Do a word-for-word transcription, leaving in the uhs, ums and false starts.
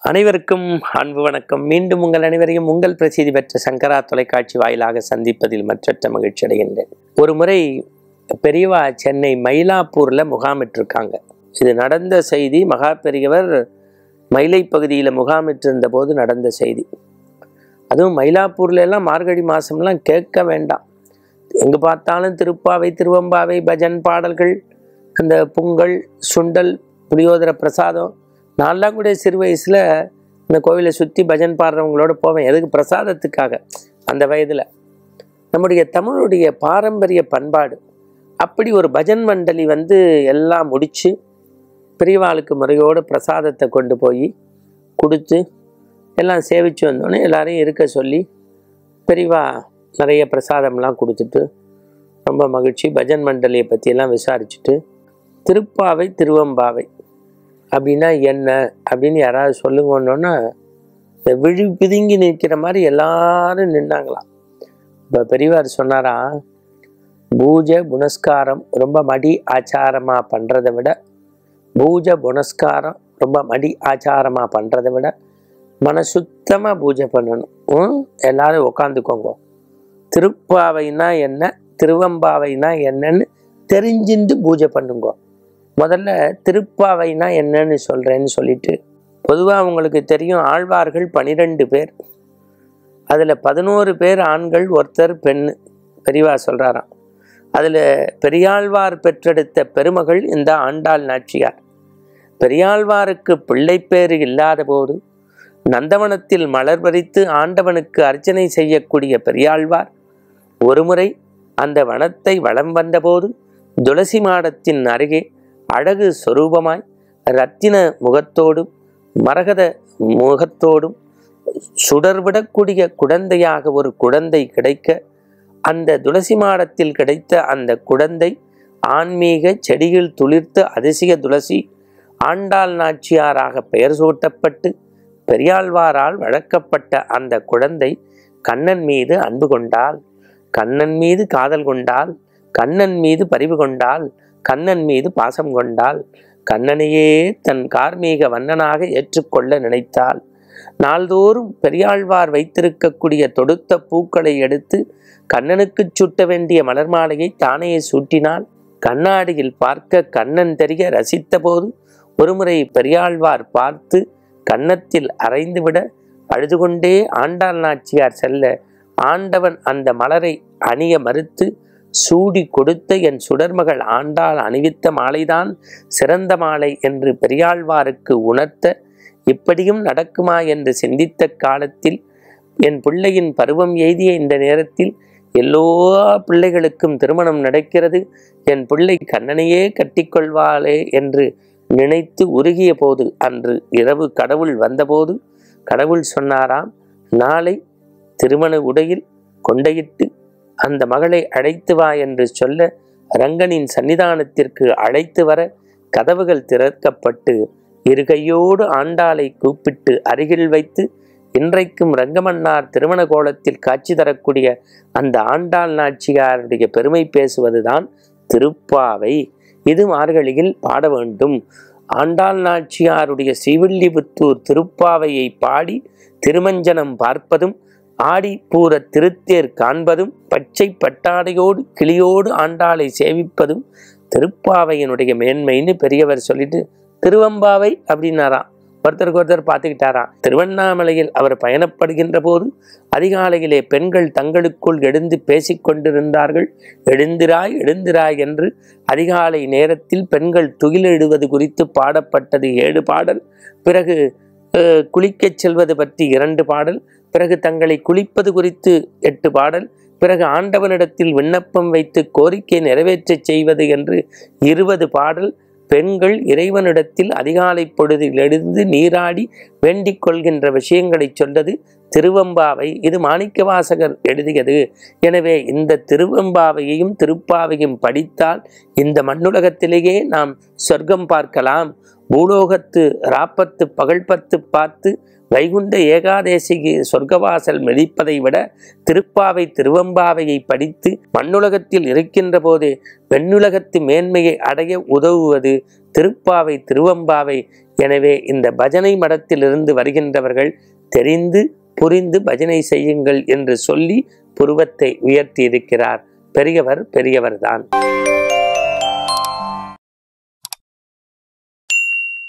அனைவருக்கும் அன்பு வணக்கம். மீண்டும் உங்கள் அனைவரையும் உங்கள் பிரசித்தி பெற்ற சங்கரா தொலைக்காட்சி வாயிலாக சந்திப்பதில் மற்றற்ற மகிழ்ச்சி அடைகின்றேன். ஒரு முறை பெரியவா சென்னை மயிலாப்பூரில் முகாமிட்டிருக்காங்க. இது நடந்த செய்தி. மகா பெரியவர் மயிலை பகுதியில் முகாமிட்டிருந்த போது நடந்த செய்தி. அதுவும் மயிலாப்பூர்ல எல்லாம் மார்கழி மாதம்லாம் கேட்க வேண்டாம். எங்கே பார்த்தாலும் திருப்பாவை, திருவம்பாவை, பஜன் பாடல்கள், அந்த பொங்கல், சுண்டல், புளியோதர பிரசாதம். நான்லாம் கூட சிறு வயசில் இந்த கோவிலை சுற்றி பஜன் பாடுறவங்களோட போவேன். எதுக்கு? பிரசாதத்துக்காக. அந்த வயதில் நம்முடைய தமிழுடைய பாரம்பரிய பண்பாடு. அப்படி ஒரு பஜன் மண்டலி வந்து எல்லாம் முடித்து பெரியவாளுக்கு முறையோடு பிரசாதத்தை கொண்டு போய் கொடுத்து எல்லாம் சேவித்து வந்தோடனே எல்லாரையும் இருக்க சொல்லி பெரியவா நிறைய பிரசாதம்லாம் கொடுத்துட்டு ரொம்ப மகிழ்ச்சி. பஜன் மண்டலியை பற்றியெல்லாம் விசாரிச்சுட்டு திருப்பாவை, திருவம்பாவை அப்படின்னா என்ன அப்படின்னு யாராவது சொல்லுங்கன்னா இந்த விழி பிதுங்கி நிற்கிற மாதிரி எல்லாரும் நின்னாங்களாம். இப்போ பெரியவார் சொன்னாரா, பூஜை புனஸ்காரம் ரொம்ப மடி ஆச்சாரமாக பண்ணுறதை விட பூஜை புனஸ்காரம் ரொம்ப மடி ஆச்சாரமாக பண்ணுறதை விட மனசுத்தமாக பூஜை பண்ணணும். எல்லாரும் உக்காந்துக்கோங்க. திருப்பாவைனா என்ன, திருவம்பாவைனா என்னன்னு தெரிஞ்சுட்டு பூஜை பண்ணுங்க. முதல்ல திருப்பாவைனா என்னன்னு சொல்கிறேன்னு சொல்லிட்டு, பொதுவாக உங்களுக்கு தெரியும், ஆழ்வார்கள் பனிரெண்டு பேர். அதில் பதினோரு பேர் ஆண்கள், ஒருத்தர் பெண். பெரியவா சொல்கிறாராம், அதில் பெரியாழ்வார் பெற்றெடுத்த பெருமகள் இந்த ஆண்டாள் நாச்சியார். பெரியாழ்வாருக்கு பிள்ளை பேறு இல்லாத போது நந்தவனத்தில் மலர் பறித்து ஆண்டவனுக்கு அர்ச்சனை செய்யக்கூடிய பெரியாழ்வார் ஒருமுறை அந்த வனத்தை வலம் வந்தபோது துளசி மாடத்தின் அருகே அழகு சொரூபமாய் இரத்தின முகத்தோடும் மரகத முகத்தோடும் சுடர்விடக்கூடிய குடந்தையாக ஒரு குடந்தை கிடைக்க, அந்த துளசி மாடத்தில் கிடைத்த அந்த குடந்தை ஆன்மீக செடியில் துளிர்த்த அதிசய துளசி ஆண்டாள் நாச்சியாராக பெயர் சூட்டப்பட்டு பெரியாழ்வாரால் வளர்க்கப்பட்ட அந்த குழந்தை கண்ணன் மீது அன்பு கொண்டாள், கண்ணன் மீது காதல் கொண்டாள், கண்ணன் மீது பரிவு கொண்டாள், கண்ணன் மீது பாசம் கொண்டாள், கண்ணனையே தன் கார்மீக வண்ணனாக ஏற்றுக்கொள்ள நினைத்தாள். நாள்தோறும் பெரியாழ்வார் வைத்திருக்கக்கூடிய தொடுத்த பூக்களை எடுத்து கண்ணனுக்கு சுட்ட வேண்டிய மலர் மாலையை தானே சூட்டினாள். கண்ணாடியில் பார்க்க கண்ணன் தெரிய ரசித்த போது ஒருமுறை பெரியாழ்வார் பார்த்து கன்னத்தில் அரைந்துவிட அழுது கொண்டே ஆண்டாள் நாச்சியார் செல்ல, ஆண்டவன் அந்த மலரை அணிய மறுத்து சூடி கொடுத்த என் சுடர்மகள் ஆண்டாள் அணிவித்த மாலைதான் சிறந்த மாலை என்று பெரியாழ்வாருக்கு உணர்த்த, இப்படியும் நடக்குமா என்று சிந்தித்த காலத்தில், என் பிள்ளையின் பருவம் எய்திய இந்த நேரத்தில் எல்லா பிள்ளைகளுக்கும் திருமணம் நடக்கிறது, என் பிள்ளை கண்ணனையே கட்டிக்கொள்வாளே என்று நினைத்து உருகிய போது அன்று இரவு கடவுள் வந்தபோது கடவுள் சொன்னாராம், நாளை திருமண உடையில் கொண்டையிட்டு அந்த மகளை அழைத்து வா என்று சொல்ல, ரங்கனின் சன்னிதானத்திற்கு அழைத்து வர கதவுகள் திறக்கப்பட்டு இருகையோடு ஆண்டாளை கூப்பிட்டு அருகில் வைத்து இன்றைக்கும் ரங்கமன்னார் திருமண கோலத்தில் காட்சி தரக்கூடிய அந்த ஆண்டாள் நாச்சியாருடைய பெருமை பேசுவதுதான் திருப்பாவை. இது மார்கழியில் பாட வேண்டும். ஆண்டாள் நாச்சியாருடைய ஸ்ரீவில்லிபுத்தூர் திருப்பாவையை பாடி திருமஞ்சனம் பார்ப்பதும் ஆடி பூர திருத்தேர் காண்பதும் பச்சை பட்டாடையோடு கிளியோடு ஆண்டாளை சேவிப்பதும் திருப்பாவையினுடைய மேன்மைன்னு பெரியவர் சொல்லிட்டு திருவம்பாவை அப்படின்னாராம். ஒருத்தருக்கு ஒருத்தர் பார்த்துக்கிட்டாராம். திருவண்ணாமலையில் அவர் பயணப்படுகின்ற போது அதிகாலையிலே பெண்கள் தங்களுக்குள் எழுந்து பேசிக்கொண்டிருந்தார்கள். எழுந்திராய் எழுந்திராய் என்று அதிகாலை நேரத்தில் பெண்கள் துகிலிடுவது குறித்து பாடப்பட்டது ஏழு பாடல். பிறகு குளிக்கச் செல்வது பற்றி இரண்டு பாடல். பிறகு தங்களை குளிப்பது குறித்து எட்டு பாடல். பிறகு ஆண்டவனிடத்தில் விண்ணப்பம் வைத்து கோரிக்கை நிறைவேற்றச் செய்வது என்று இருபது பாடல். பெண்கள் இறைவனிடத்தில் அதிகாலை பொழுதில் எழுந்து நீராடி வேண்டிக் கொள்கின்ற விஷயங்களை சொல்வது திருவம்பாவை. இது மாணிக்கவாசகர் எழுதியது. எனவே இந்த திருவம்பாவையையும் திருப்பாவையும் படித்தால் இந்த மண்ணுலகத்திலேயே நாம் சொர்க்கம் பார்க்கலாம். பூலோகத்து ராப்பத்து பகல் பத்து பார்த்து வைகுண்ட ஏகாதேசிக்கு சொர்க்கவாசல் மிதிப்பதை விட திருப்பாவை திருவம்பாவையை படித்து மண்ணுலகத்தில் இருக்கின்ற போதே வெண்ணுலகத்து மேன்மையை அடைய உதவுவது திருப்பாவை திருவம்பாவை. எனவே இந்த பஜனை மடத்திலிருந்து வருகின்றவர்கள் தெரிந்து புரிந்து பஜனை செய்யுங்கள் என்று சொல்லி புருவத்தை உயர்த்தி இருக்கிறார். பெரியவர் பெரியவர்தான்.